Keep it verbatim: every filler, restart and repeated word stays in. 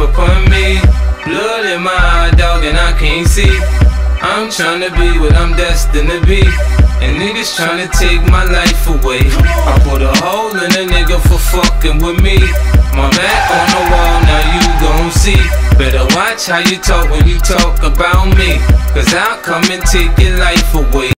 upon me. Blood in my eye, dog, and I can't see. I'm tryna be what I'm destined to be, and niggas tryna take my life away. I put a hole in a nigga for fucking with me. My back on the wall, now you gon' see. Better watch how you talk when you talk about me, cause I'll come and take your life away.